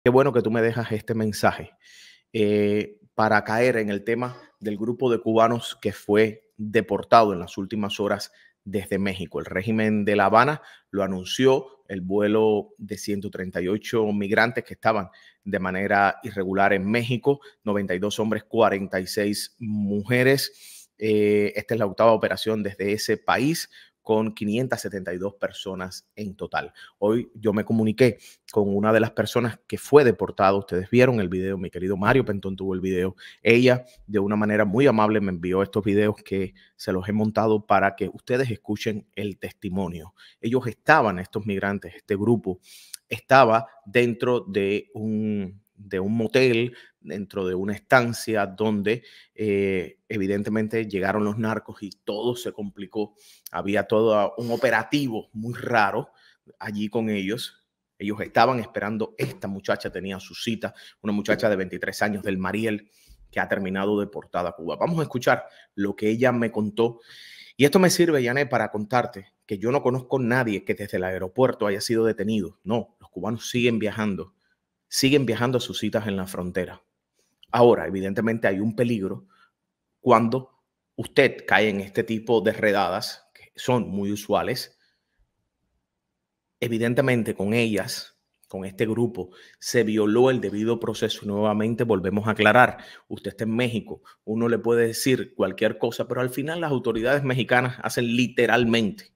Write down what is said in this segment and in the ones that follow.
Qué bueno que tú me dejas este mensaje para caer en el tema del grupo de cubanos que fue deportado en las últimas horas desde México. El régimen de La Habana lo anunció, el vuelo de 138 migrantes que estaban de manera irregular en México, 92 hombres, 46 mujeres. Esta es la octava operación desde ese país, con 572 personas en total. Hoy yo me comuniqué con una de las personas que fue deportada. Ustedes vieron el video, mi querido Mario Pentón tuvo el video. Ella, de una manera muy amable, me envió estos videos que se los he montado para que ustedes escuchen el testimonio. Ellos estaban, estos migrantes, este grupo, estaba dentro de un motel, dentro de una estancia donde evidentemente llegaron los narcos y todo se complicó. Había todo un operativo muy raro allí con ellos. Ellos estaban esperando, esta muchacha tenía su cita, una muchacha de 23 años del Mariel que ha terminado deportada a Cuba. Vamos a escuchar lo que ella me contó. Y esto me sirve, Yané, para contarte que yo no conozco a nadie que desde el aeropuerto haya sido detenido. No, los cubanos siguen viajando a sus citas en la frontera. Ahora, evidentemente hay un peligro cuando usted cae en este tipo de redadas, que son muy usuales. Evidentemente con ellas, con este grupo, se violó el debido proceso. Nuevamente volvemos a aclarar, usted está en México, uno le puede decir cualquier cosa, pero al final las autoridades mexicanas hacen literalmente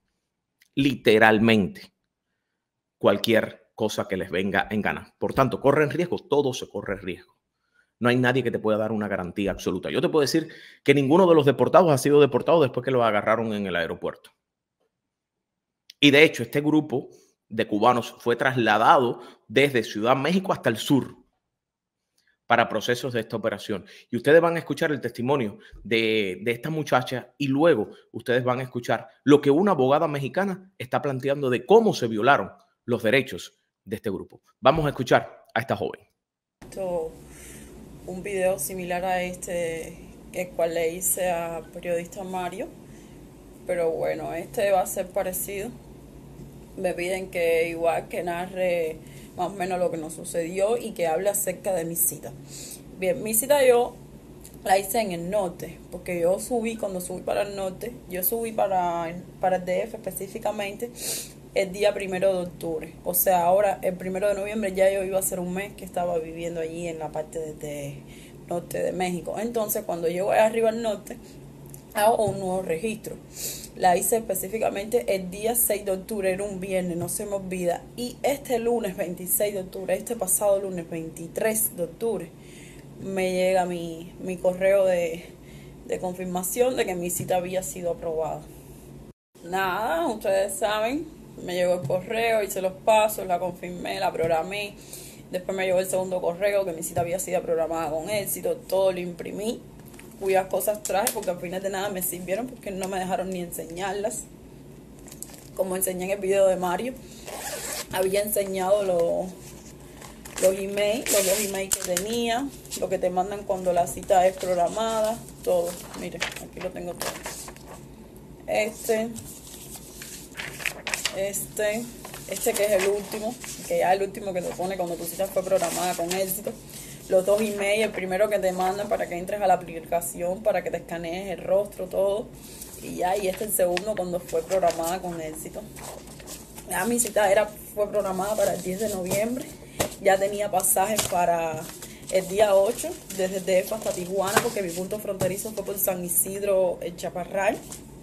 cualquier cosa que les venga en gana. Por tanto, corren riesgo, todo se corre riesgo. No hay nadie que te pueda dar una garantía absoluta. Yo te puedo decir que ninguno de los deportados ha sido deportado después que los agarraron en el aeropuerto. Y de hecho, este grupo de cubanos fue trasladado desde Ciudad México hasta el sur para procesos de esta operación. Y ustedes van a escuchar el testimonio de esta muchacha y luego ustedes van a escuchar lo que una abogada mexicana está planteando de cómo se violaron los derechos de este grupo. Vamos a escuchar a esta joven. Un video similar a este, el cual le hice a periodista Mario, pero bueno, este va a ser parecido. Me piden que igual que narre más o menos lo que nos sucedió y que hable acerca de mi cita. Bien, mi cita yo la hice en el norte, porque cuando subí para el norte, yo subí para el DF específicamente el día 1 de octubre. O sea, ahora el 1 de noviembre ya yo iba a ser un mes que estaba viviendo allí en la parte de norte de México. Entonces, cuando llego arriba al norte, hago un nuevo registro. La hice específicamente el día 6 de octubre, era un viernes, no se me olvida. Y este lunes 26 de octubre, este pasado lunes 23 de octubre, me llega mi correo de confirmación de que mi cita había sido aprobada. Nada, ustedes saben, me llegó el correo, hice los pasos, la confirmé, la programé. Después me llegó el segundo correo que mi cita había sido programada con éxito, todo lo imprimí, cuyas cosas traje porque al final de nada me sirvieron porque no me dejaron ni enseñarlas. Como enseñé en el video de Mario, había enseñado los dos emails que tenía, lo que te mandan cuando la cita es programada, todo. Miren, aquí lo tengo todo. Este que es el último, que ya es el último que te pone cuando tu cita fue programada con éxito. Los dos emails, el primero que te mandan para que entres a la aplicación, para que te escanees el rostro, todo. Y ya, y este es el segundo cuando fue programada con éxito. Ya mi cita fue programada para el 10 de noviembre. Ya tenía pasajes para el día 8, desde DF hasta Tijuana, porque mi punto fronterizo fue por San Isidro, el Chaparral.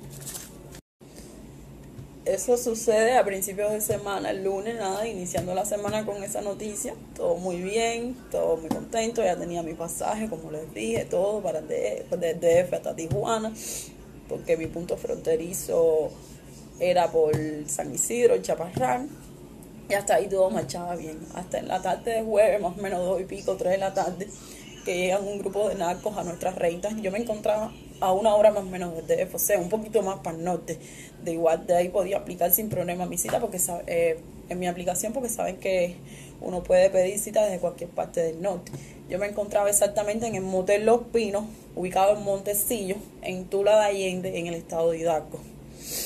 Eso sucede a principios de semana, el lunes, nada, iniciando la semana con esa noticia. Todo muy bien, todo muy contento. Ya tenía mi pasaje, como les dije, todo para el DF hasta Tijuana, porque mi punto fronterizo era por San Isidro, el Chaparral. Y hasta ahí todo marchaba bien. Hasta en la tarde de jueves, más o menos 2:30, 3 de la tarde, que llegan un grupo de narcos a nuestras rentas. Yo me encontraba a 1 hora más o menos del DF, o sea, un poquito más para el norte. De igual, de ahí podía aplicar sin problema mi cita porque en mi aplicación, porque saben que uno puede pedir cita desde cualquier parte del norte. Yo me encontraba exactamente en el Motel Los Pinos, ubicado en Montecillo, en Tula de Allende, en el estado de Hidalgo.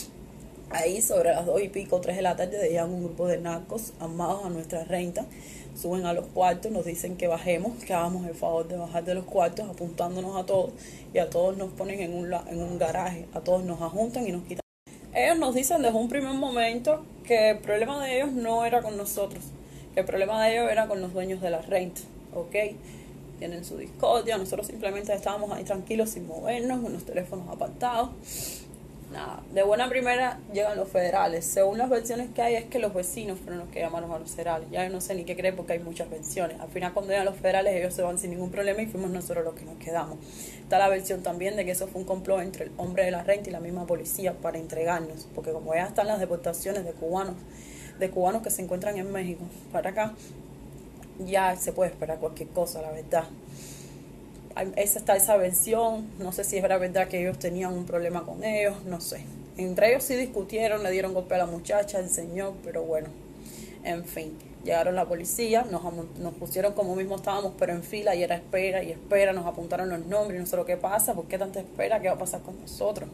Ahí sobre las 2:30, 3 de la tarde, llegan un grupo de narcos armados a nuestra renta. suben a los cuartos, nos dicen que bajemos, que hagamos el favor de bajar de los cuartos, apuntándonos a todos, y a todos nos ponen en un garaje, a todos nos ajuntan y nos quitan. Ellos nos dicen desde un primer momento que el problema de ellos no era con nosotros, que el problema de ellos era con los dueños de la renta, ¿ok? Tienen su discordia, nosotros simplemente estábamos ahí tranquilos sin movernos, con los teléfonos apartados. Nada, de buena primera llegan los federales. Según las versiones que hay, es que los vecinos fueron los que llamaron a los federales. Ya yo no sé ni qué creer porque hay muchas versiones. Al final, cuando llegan los federales, ellos se van sin ningún problema y fuimos nosotros los que nos quedamos. Está la versión también de que eso fue un complot entre el hombre de la renta y la misma policía para entregarnos, porque como ya están las deportaciones de cubanos que se encuentran en México para acá, ya se puede esperar cualquier cosa, la verdad. Está esa versión, no sé si es verdad que ellos tenían un problema con ellos, no sé. Entre ellos sí discutieron, le dieron golpe a la muchacha, el señor, pero bueno, en fin. Llegaron la policía, nos pusieron como mismo estábamos, pero en fila, y era espera y espera, nos apuntaron los nombres, y nosotros, ¿qué pasa? ¿Por qué tanta espera? ¿Qué va a pasar con nosotros?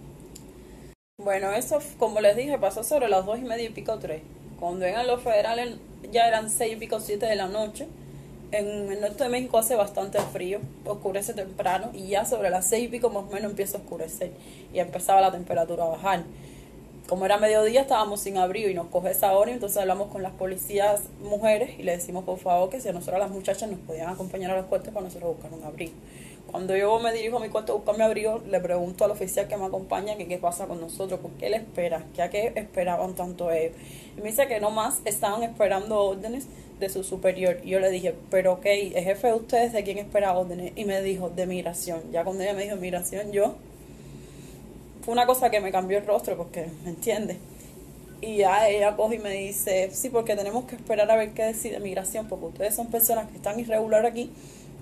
Bueno, eso, como les dije, pasó sobre las 2:30 y pico, 3. Cuando llegan los federales, ya eran 6 y pico, 7 de la noche. En el norte de México hace bastante frío, oscurece temprano y ya sobre las 6 y pico más o menos empieza a oscurecer y empezaba la temperatura a bajar. Como era mediodía estábamos sin abrigo y nos coge esa hora, y entonces hablamos con las policías mujeres y le decimos por favor que si a nosotros las muchachas nos podían acompañar a los cuartos para nosotros buscar un abrigo. Cuando yo me dirijo a mi cuarto a buscar mi abrigo, le pregunto al oficial que me acompaña que qué pasa con nosotros, por qué él espera, que a qué esperaban tanto ellos. Y me dice que no más estaban esperando órdenes de su superior. Y yo le dije, pero ok, ¿el jefe de ustedes de quién espera órdenes? Y me dijo, de migración. Ya cuando ella me dijo migración, fue una cosa que me cambió el rostro, porque, ¿me entiendes? Y ya ella coge y me dice, sí, porque tenemos que esperar a ver qué decide migración, porque ustedes son personas que están irregular aquí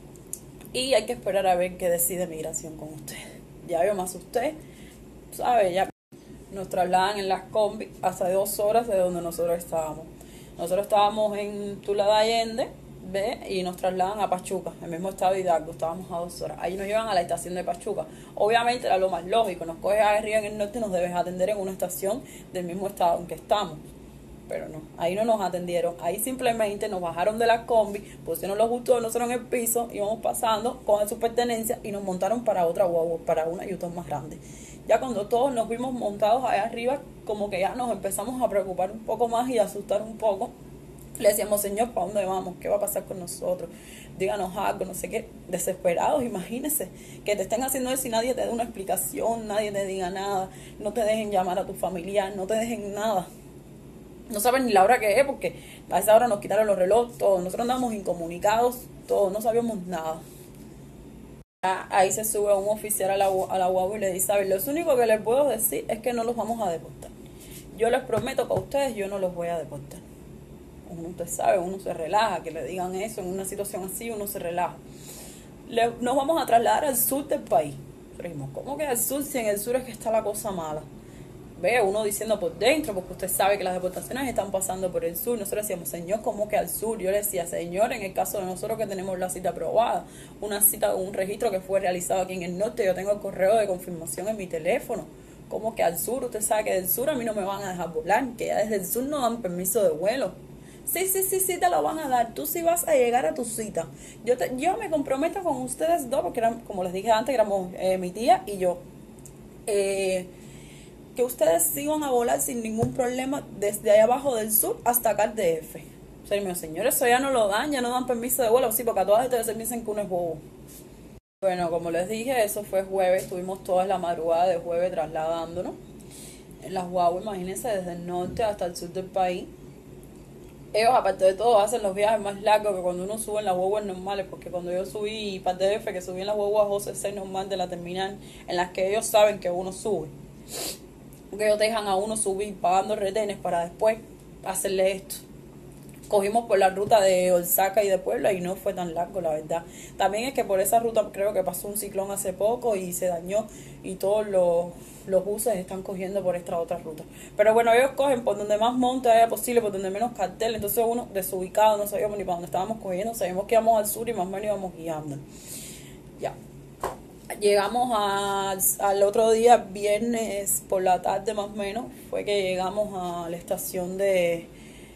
y hay que esperar a ver qué decide migración con ustedes. Ya yo me asusté, ¿sabes? Ya nos trasladan en las combi hasta 2 horas de donde nosotros estábamos. Nosotros estábamos en Tula de Allende, ¿ve? Y nos trasladan a Pachuca, el mismo estado de Hidalgo, estábamos a 2 horas. Ahí nos llevan a la estación de Pachuca. Obviamente era lo más lógico, nos coges arriba en el norte y nos debes atender en una estación del mismo estado en que estamos. Pero no, ahí no nos atendieron, ahí simplemente nos bajaron de la combi, pusieron los bultos de nosotros en el piso, íbamos pasando con sus pertenencias y nos montaron para otra guagua, para una Yutón más grande. Ya cuando todos nos vimos montados allá arriba, como que ya nos empezamos a preocupar un poco más y a asustar un poco. Le decíamos, señor, ¿para dónde vamos? ¿Qué va a pasar con nosotros? Díganos algo, no sé qué. Desesperados, imagínense, que te estén haciendo eso y nadie te dé una explicación, nadie te diga nada, no te dejen llamar a tu familiar, no te dejen nada. No saben ni la hora que es, porque a esa hora nos quitaron los relojes, todos. Nosotros andamos incomunicados, todos, no sabíamos nada. Ahí se sube un oficial a la guagua y le dice, a ver, lo único que les puedo decir es que no los vamos a deportar. Yo les prometo que a ustedes yo no los voy a deportar. Usted sabe, uno se relaja, que le digan eso en una situación así, uno se relaja. Nos vamos a trasladar al sur del país. Primo, ¿cómo que al sur si en el sur es que está la cosa mala? Ve, uno diciendo por dentro, porque usted sabe que las deportaciones están pasando por el sur. Nosotros decíamos, señor, ¿cómo que al sur? Yo le decía, señor, en el caso de nosotros que tenemos la cita aprobada, una cita, un registro que fue realizado aquí en el norte, yo tengo el correo de confirmación en mi teléfono. ¿Cómo que al sur? Usted sabe que del sur a mí no me van a dejar volar, que ya desde el sur no dan permiso de vuelo. Sí, te lo van a dar. Tú sí vas a llegar a tu cita. Yo me comprometo con ustedes dos, porque eran, como les dije antes, éramos mi tía y yo. Que ustedes sigan a volar sin ningún problema desde allá abajo del sur hasta acá al DF. O sea, mis señores, eso ya no lo dan, ya no dan permiso de vuelo. Sí, porque a todas ustedes se piensan que uno es bobo. Bueno, como les dije, eso fue jueves. Estuvimos toda la madrugada de jueves trasladándonos en las guaguas, imagínense, desde el norte hasta el sur del país. Ellos, aparte de todo, hacen los viajes más largos que cuando uno sube en las guaguas normales, porque cuando yo subí para el DF, que subí en las guaguas OCC normal de la terminal, en las que ellos saben que uno sube, porque ellos dejan a uno subir pagando retenes para después hacerle esto. Cogimos por la ruta de Oaxaca y de Puebla y no fue tan largo, la verdad. También es que por esa ruta creo que pasó un ciclón hace poco y se dañó, y todos los buses están cogiendo por esta otra ruta. Pero bueno, ellos cogen por donde más monte haya posible, por donde menos cartel. Entonces uno desubicado, no sabíamos ni para dónde estábamos cogiendo, sabíamos que íbamos al sur y más o menos íbamos guiando. Ya. Llegamos al otro día, viernes por la tarde más o menos, fue que llegamos a la estación de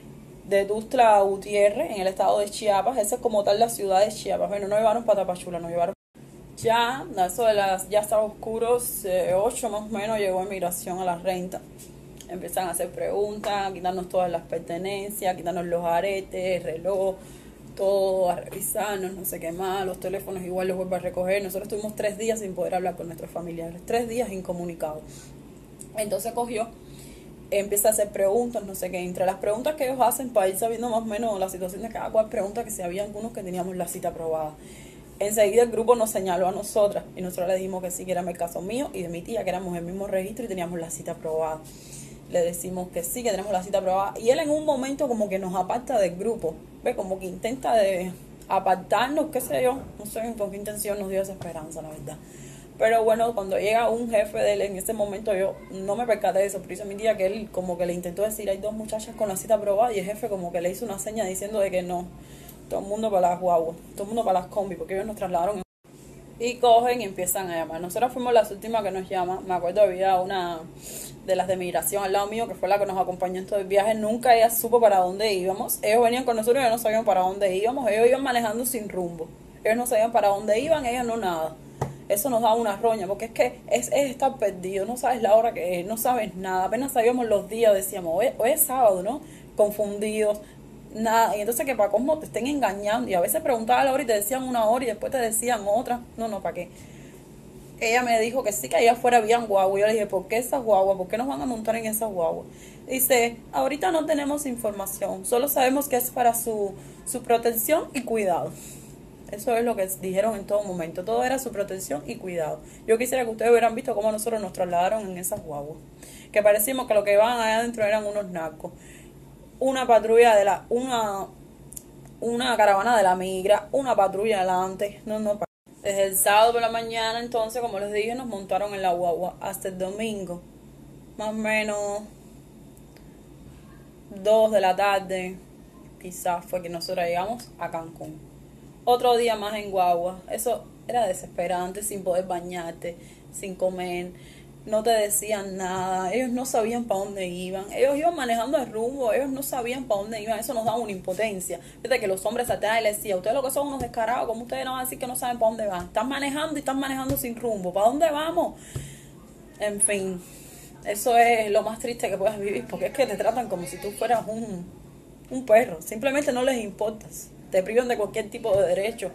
de Tuxtla Gutiérrez, en el estado de Chiapas. Esa es como tal la ciudad de Chiapas. Bueno, nos llevaron para Tapachula, nos llevaron ya, eso de ya estaba oscuro, 8 más o menos, llegó inmigración a la renta. Empiezan a hacer preguntas, a quitarnos todas las pertenencias, a quitarnos los aretes, el reloj, todo, a revisarnos, no sé qué más, los teléfonos igual los vuelvo a recoger. Nosotros estuvimos 3 días sin poder hablar con nuestros familiares, 3 días incomunicados. Entonces empieza a hacer preguntas, no sé qué. Entre las preguntas que ellos hacen, para ir sabiendo más o menos la situación de cada cual, pregunta que si había algunos que teníamos la cita aprobada. Enseguida el grupo nos señaló a nosotras y nosotros le dijimos que sí, que era el caso mío y de mi tía, que éramos el mismo registro y teníamos la cita aprobada. Le decimos que sí, que tenemos la cita aprobada. Y él en un momento como que nos aparta del grupo, ¿ve? Como que intenta de apartarnos, qué sé yo, no sé con qué intención nos dio esa esperanza, la verdad. Pero bueno, cuando llega un jefe de él, en ese momento yo no me percaté de eso, pero hizo mi tía que él como que le intentó decir, hay 2 muchachas con la cita aprobada, y el jefe como que le hizo una seña diciendo de que no, todo el mundo para las guaguas, todo el mundo para las combi, porque ellos nos trasladaron y cogen y empiezan a llamar. Nosotros fuimos las últimas que nos llaman. Me acuerdo había una de las de migración al lado mío, que fue la que nos acompañó en todo el viaje. Nunca ella supo para dónde íbamos. Ellos venían con nosotros y ellos no sabían para dónde íbamos. Ellos iban manejando sin rumbo. Ellos no sabían para dónde iban, ellos no nada. Eso nos daba una roña, porque es que es estar perdido, no sabes la hora que es, no sabes nada. Apenas sabíamos los días, decíamos, hoy es sábado, ¿no? Confundidos, nada. Y entonces que para cómo te estén engañando. Y a veces preguntaba la hora y te decían una hora y después te decían otra. No, ¿para qué? Ella me dijo que sí, que allá afuera habían guaguas. Yo le dije, ¿por qué esas guaguas? ¿Por qué nos van a montar en esas guaguas? Dice, ahorita no tenemos información, solo sabemos que es para su protección y cuidado. Eso es lo que dijeron en todo momento. Todo era su protección y cuidado. Yo quisiera que ustedes hubieran visto cómo nosotros nos trasladaron en esas guaguas. Que parecimos que lo que iban allá adentro eran unos narcos. Una patrulla una caravana de la migra, una patrulla adelante. Desde el sábado por la mañana, entonces, como les dije, nos montaron en la guagua hasta el domingo. Más o menos 2 de la tarde, quizás fue que nosotros llegamos a Cancún. Otro día más en guagua. Eso era desesperante, sin poder bañarte, sin comer. No te decían nada. Ellos no sabían para dónde iban. Ellos iban manejando el rumbo. Ellos no sabían para dónde iban. Eso nos daba una impotencia. Fíjate que los hombres saltaban y les decían, ustedes lo que son unos descarados. ¿Cómo ustedes no van a decir que no saben para dónde van? Están manejando y están manejando sin rumbo. ¿Para dónde vamos? En fin, eso es lo más triste que puedas vivir, porque es que te tratan como si tú fueras un perro. Simplemente no les importas. Te privan de cualquier tipo de derecho.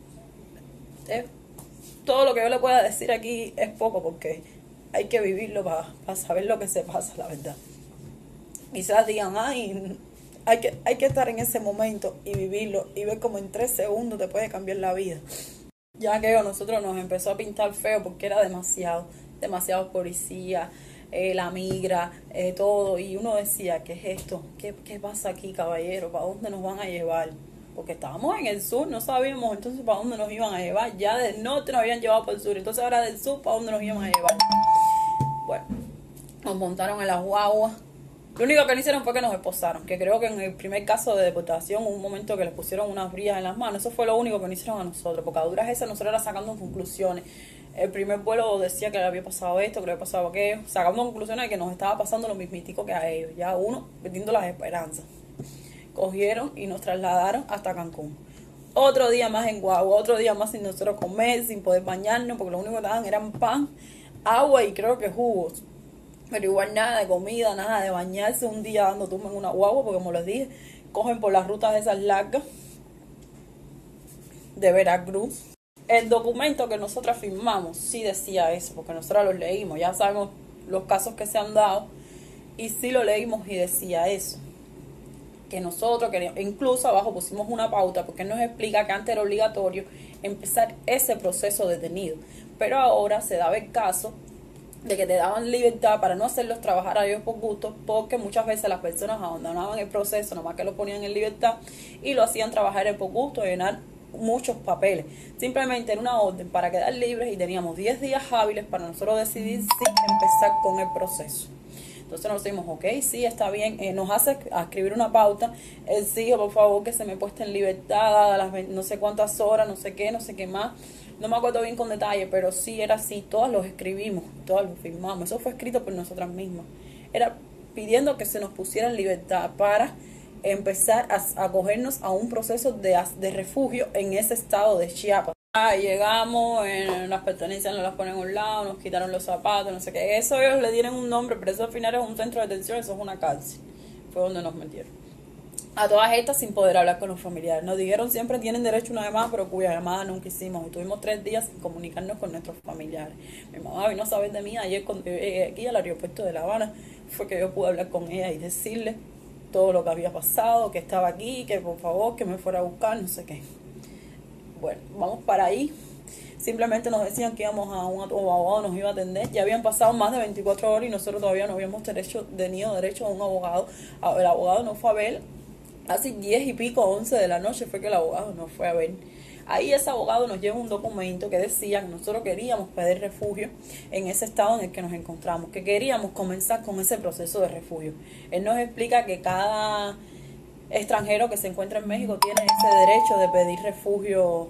Todo lo que yo le pueda decir aquí es poco, porque hay que vivirlo para saber lo que se pasa, la verdad. Quizás digan, ay, hay que estar en ese momento y vivirlo y ver cómo en 3 segundos te puede cambiar la vida. Ya que a nosotros nos empezó a pintar feo porque era demasiado policía, la migra, todo. Y uno decía, ¿qué es esto? ¿Qué pasa aquí, caballero? ¿Para dónde nos van a llevar? Porque estábamos en el sur, no sabíamos entonces para dónde nos iban a llevar. Ya del norte nos habían llevado para el sur, entonces ahora del sur para dónde nos iban a llevar. Bueno, nos montaron en las guaguas. Lo único que no hicieron fue que nos esposaron, que creo que en el primer caso de deportación hubo un momento que les pusieron unas brillas en las manos. Eso fue lo único que no hicieron a nosotros, porque a duras esas nosotros era sacando conclusiones. El primer vuelo decía que le había pasado esto, que le había pasado aquello, sacando conclusiones de que nos estaba pasando lo mismitico que a ellos. Ya uno perdiendo las esperanzas. Cogieron y nos trasladaron hasta Cancún. Otro día más en guagua, otro día más sin nosotros comer, sin poder bañarnos, porque lo único que daban eran pan, agua y creo que jugos. Pero igual nada de comida, nada de bañarse, un día dando turma en una guagua, porque como les dije, cogen por las rutas esas largas de Veracruz. El documento que nosotros firmamos sí decía eso, porque nosotros lo leímos, ya sabemos los casos que se han dado, y sí lo leímos y decía eso. Que nosotros queríamos, incluso abajo pusimos una pauta, porque nos explica que antes era obligatorio empezar ese proceso detenido. Pero ahora se daba el caso de que te daban libertad para no hacerlos trabajar a ellos por gusto, porque muchas veces las personas abandonaban el proceso, nomás que lo ponían en libertad, y lo hacían trabajar por gusto, llenar muchos papeles. Simplemente era una orden para quedar libres y teníamos 10 días hábiles para nosotros decidir si empezar con el proceso. Entonces nos decimos, ok, sí, está bien, nos hace escribir una pauta, exige por favor que se me puesta en libertad a las no sé cuántas horas, no sé qué más, no me acuerdo bien con detalle, pero sí era así, todas los escribimos, todas los firmamos, eso fue escrito por nosotras mismas, era pidiendo que se nos pusiera en libertad para empezar a acogernos a un proceso de refugio en ese estado de Chiapas. Llegamos, en las pertenencias nos las ponen a un lado, nos quitaron los zapatos, no sé qué. Eso ellos le dieron un nombre, pero eso al final es un centro de detención, eso es una cárcel. Fue donde nos metieron. A todas estas sin poder hablar con los familiares. Nos dijeron siempre tienen derecho a una llamada, pero cuya llamada nunca hicimos. Y tuvimos 3 días sin comunicarnos con nuestros familiares. Mi mamá vino a saber de mí ayer cuando yo llegué aquí al aeropuerto de La Habana. Fue que yo pude hablar con ella y decirle todo lo que había pasado, que estaba aquí, que por favor que me fuera a buscar, no sé qué. Bueno, vamos para ahí. Simplemente nos decían que íbamos a un abogado, nos iba a atender. Ya habían pasado más de 24 horas y nosotros todavía no habíamos tenido derecho a un abogado. El abogado nos fue a ver así 10 y pico, 11 de la noche fue que el abogado nos fue a ver. Ahí ese abogado nos lleva un documento que decía que nosotros queríamos pedir refugio en ese estado en el que nos encontramos, que queríamos comenzar con ese proceso de refugio. Él nos explica que cada extranjero que se encuentra en México tiene ese derecho de pedir refugio.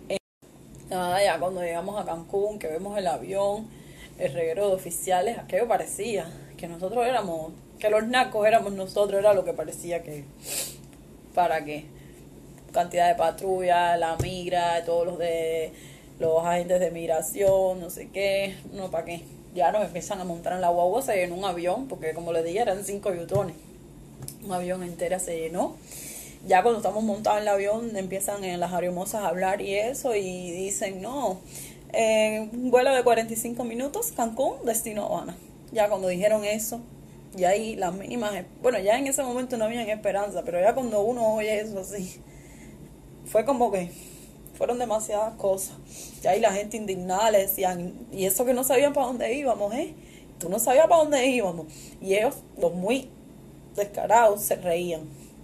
Ya cuando llegamos a Cancún, que vemos el avión, el reguero de oficiales, aquello parecía que nosotros éramos, que los narcos éramos nosotros, era lo que parecía que, ¿para qué? Cantidad de patrulla, la migra, todos los agentes de migración, no sé qué, no, ¿para qué? Ya nos empiezan a montar en la guagua, se llenó un avión, porque como les dije eran 5 yutones, un avión entero se llenó. Ya cuando estamos montados en el avión empiezan en las aeromosas a hablar y eso y dicen no, un vuelo de 45 minutos, Cancún, destino Habana. Ya cuando dijeron eso, ya ahí las mínimas, bueno, ya en ese momento no había esperanza, pero ya cuando uno oye eso así, fue como que fueron demasiadas cosas. Ya ahí la gente indignada le decían, y eso que no sabían para dónde íbamos, tú no sabías para dónde íbamos. Y ellos, los muy descarados, se reían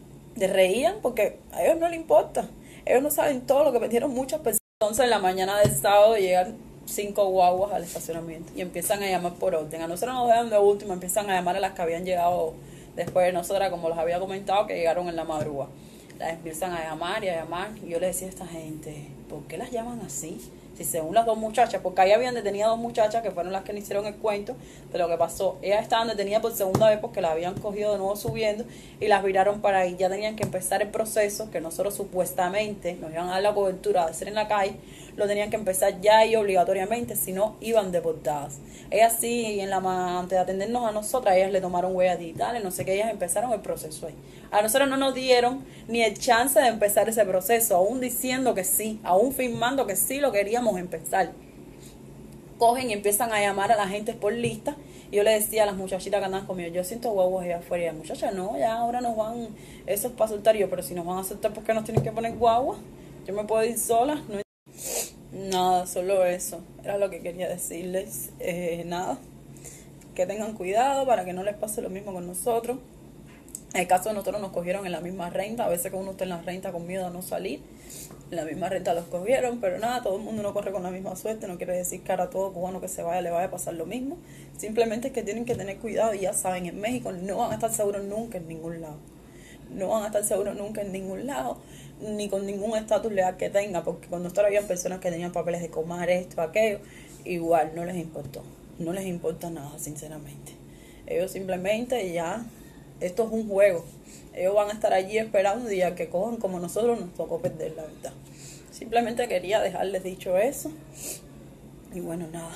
porque a ellos no les importa. Ellos no saben todo lo que metieron muchas personas. Entonces en la mañana del sábado llegan 5 guaguas al estacionamiento y empiezan a llamar por orden. A nosotros nos dejan de último, empiezan a llamar a las que habían llegado después de nosotras, como les había comentado, que llegaron en la madrugada. Las empiezan a llamar y yo les decía a esta gente, ¿por qué las llaman así? Si según las 2 muchachas, porque ahí habían detenido a 2 muchachas que fueron las que le hicieron el cuento de lo que pasó. Ellas estaban detenidas por segunda vez porque las habían cogido de nuevo subiendo y las viraron para ahí. Ya tenían que empezar el proceso que nosotros supuestamente nos iban a dar la cobertura de hacer en la calle. Lo tenían que empezar ya ahí obligatoriamente, si no iban deportadas. Ellas sí, antes de atendernos a nosotras, ellas le tomaron huellas digitales, no sé qué, ellas empezaron el proceso ahí. A nosotros no nos dieron ni el chance de empezar ese proceso, aún diciendo que sí, aún firmando que sí lo queríamos empezar. Cogen y empiezan a llamar a la gente por lista. Y yo le decía a las muchachitas que andaban conmigo, yo siento guaguas allá afuera. Y las muchachas, no, ya ahora nos van, eso es para soltar. Yo, pero si nos van a soltar, ¿por qué nos tienen que poner guaguas? Yo me puedo ir sola. No, nada, solo eso. Era lo que quería decirles. Nada, que tengan cuidado para que no les pase lo mismo con nosotros. En el caso de nosotros nos cogieron en la misma renta. A veces que uno está en la renta con miedo a no salir, en la misma renta los cogieron, pero nada, todo el mundo no corre con la misma suerte. No quiere decir que a todo cubano que se vaya le vaya a pasar lo mismo. Simplemente es que tienen que tener cuidado. Y ya saben, en México no van a estar seguros nunca en ningún lado. No van a estar seguros nunca en ningún lado, ni con ningún estatus legal que tenga, porque cuando nosotros habían personas que tenían papeles de Comar, esto, aquello, igual no les importó. No les importa nada, sinceramente. Ellos simplemente ya, esto es un juego. Ellos van a estar allí esperando y ya que cojan como nosotros nos tocó perder, la verdad. Simplemente quería dejarles dicho eso. Y bueno, nada.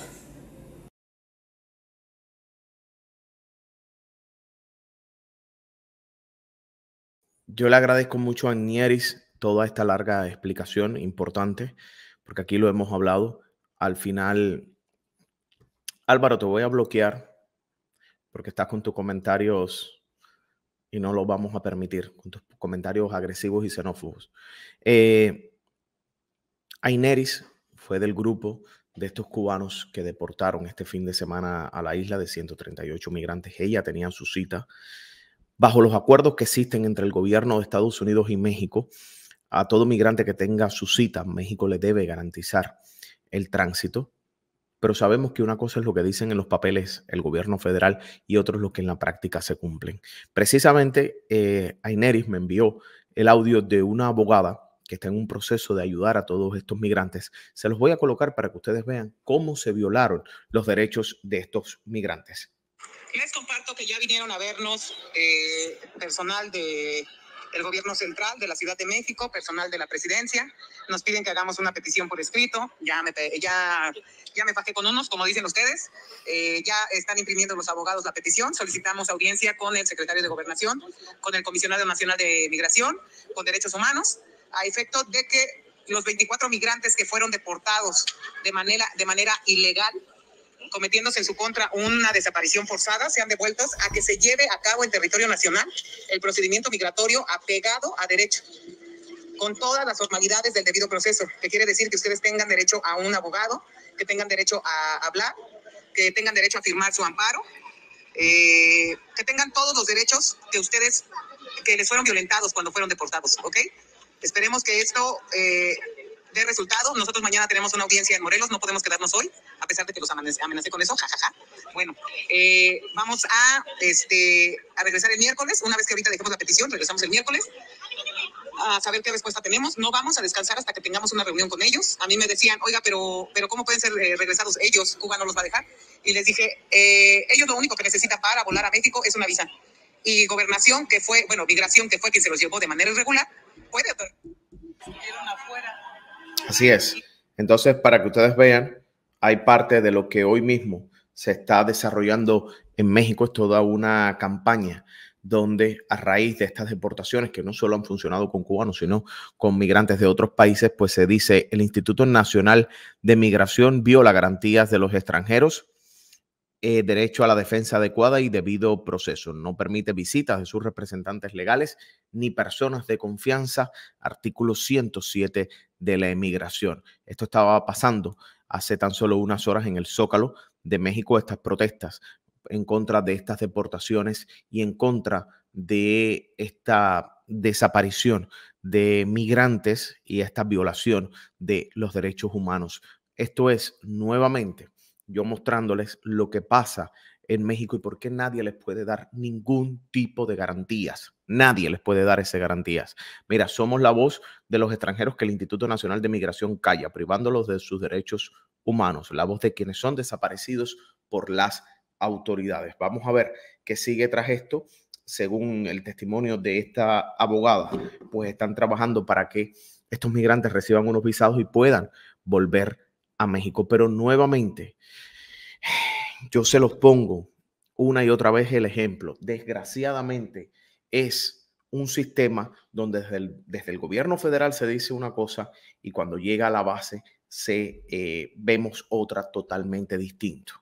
Yo le agradezco mucho a Nieris toda esta larga explicación importante, porque aquí lo hemos hablado. Al final, Álvaro, te voy a bloquear porque estás con tus comentarios y no lo vamos a permitir, con tus comentarios agresivos y xenófobos. Aineris fue del grupo de estos cubanos que deportaron este fin de semana a la isla de 138 migrantes. Ella tenía su cita bajo los acuerdos que existen entre el gobierno de Estados Unidos y México. A todo migrante que tenga su cita, México le debe garantizar el tránsito. Pero sabemos que una cosa es lo que dicen en los papeles el gobierno federal y otro es lo que en la práctica se cumplen. Precisamente, Aineris me envió el audio de una abogada que está en un proceso de ayudar a todos estos migrantes. Se los voy a colocar para que ustedes vean cómo se violaron los derechos de estos migrantes. Les comparto que ya vinieron a vernos personal de el gobierno central de la Ciudad de México, personal de la presidencia, nos piden que hagamos una petición por escrito. Ya me fajé con unos, como dicen ustedes. Ya están imprimiendo los abogados la petición. Solicitamos audiencia con el secretario de Gobernación, con el comisionado nacional de Migración, con Derechos Humanos, a efecto de que los 24 migrantes que fueron deportados de manera ilegal, cometiéndose en su contra una desaparición forzada, sean devueltos a que se lleve a cabo en territorio nacional el procedimiento migratorio apegado a derecho, con todas las formalidades del debido proceso, que quiere decir que ustedes tengan derecho a un abogado, que tengan derecho a hablar, que tengan derecho a firmar su amparo, que tengan todos los derechos que les fueron violentados cuando fueron deportados, ¿ok? Esperemos que esto dé resultado. Nosotros mañana tenemos una audiencia en Morelos, no podemos quedarnos hoy, a pesar de que los amenacé con eso, jajaja. Bueno, vamos a regresar el miércoles. Una vez que ahorita dejemos la petición, regresamos el miércoles a saber qué respuesta tenemos. No vamos a descansar hasta que tengamos una reunión con ellos. A mí me decían, oiga, pero ¿cómo pueden ser regresados ellos? Cuba no los va a dejar. Y les dije, ellos lo único que necesitan para volar a México es una visa. Y Migración, que fue quien se los llevó de manera irregular, puede. Así es. Entonces, para que ustedes vean, hay parte de lo que hoy mismo se está desarrollando en México. Es toda una campaña donde a raíz de estas deportaciones que no solo han funcionado con cubanos, sino con migrantes de otros países, pues se dice el Instituto Nacional de Migración viola garantías de los extranjeros, derecho a la defensa adecuada y debido proceso. No permite visitas de sus representantes legales ni personas de confianza. Artículo 107 de la emigración. Esto estaba pasando hace tan solo unas horas en el Zócalo de México, estas protestas en contra de estas deportaciones y en contra de esta desaparición de migrantes y esta violación de los derechos humanos. Esto es nuevamente yo mostrándoles lo que pasa en México y por qué nadie les puede dar ningún tipo de garantías. Nadie les puede dar esas garantías. Mira, somos la voz de los extranjeros que el Instituto Nacional de Migración calla, privándolos de sus derechos humanos, la voz de quienes son desaparecidos por las autoridades. Vamos a ver qué sigue tras esto. Según el testimonio de esta abogada, pues están trabajando para que estos migrantes reciban unos visados y puedan volver a México. Pero nuevamente, yo se los pongo una y otra vez el ejemplo. Desgraciadamente, es un sistema donde desde el gobierno federal se dice una cosa y cuando llega a la base vemos otra totalmente distinta.